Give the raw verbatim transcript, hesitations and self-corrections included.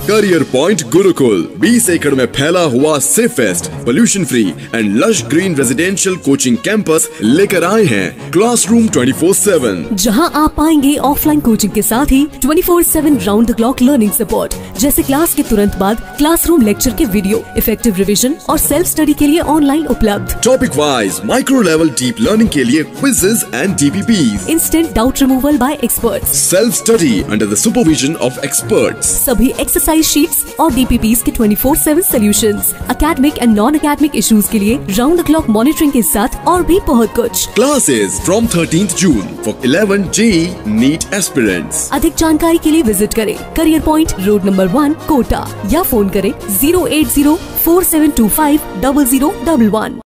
Career point Gurukul बीस एकड़ में फैला हुआ safest, pollution free and lush green residential coaching campus लेकर आए हैं क्लासरूम ट्वेंटी फोर सेवन, जहां आप पाएंगे ऑफलाइन कोचिंग के साथ ही twenty four seven round the clock learning support, जैसे क्लास के तुरंत बाद क्लासरूम लेक्चर के वीडियो, इफेक्टिव रिवीजन और सेल्फ स्टडी के लिए ऑनलाइन उपलब्ध। Topic wise micro level deep learning के लिए quizzes and D P Ps, instant doubt removal by experts, self study under the supervision of experts, सभी exercise sheets और D P Ps के twenty four seven solutions, academic and non academic issues के लिए round the clock monitoring के साथ और भी बहुत कुछ। Classes from thirteenth June for eleven J E E NEET aspirants. अधिक जानकारी के लिए विजिट करें Career Point road number one Kota या फोन करें zero eight zero four seven two five double zero double one.